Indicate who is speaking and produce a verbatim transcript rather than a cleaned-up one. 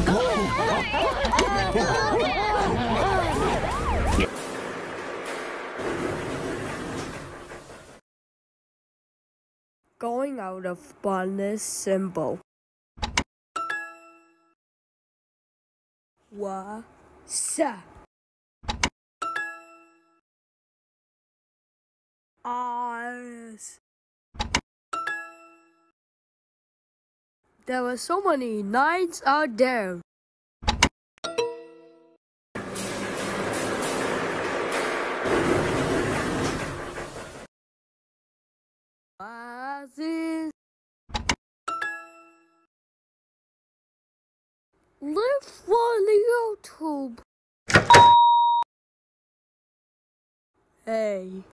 Speaker 1: Going out of bonus symbol. Wa-sa. Eyes. There were so many nines out there. Was Live for YouTube. Hey.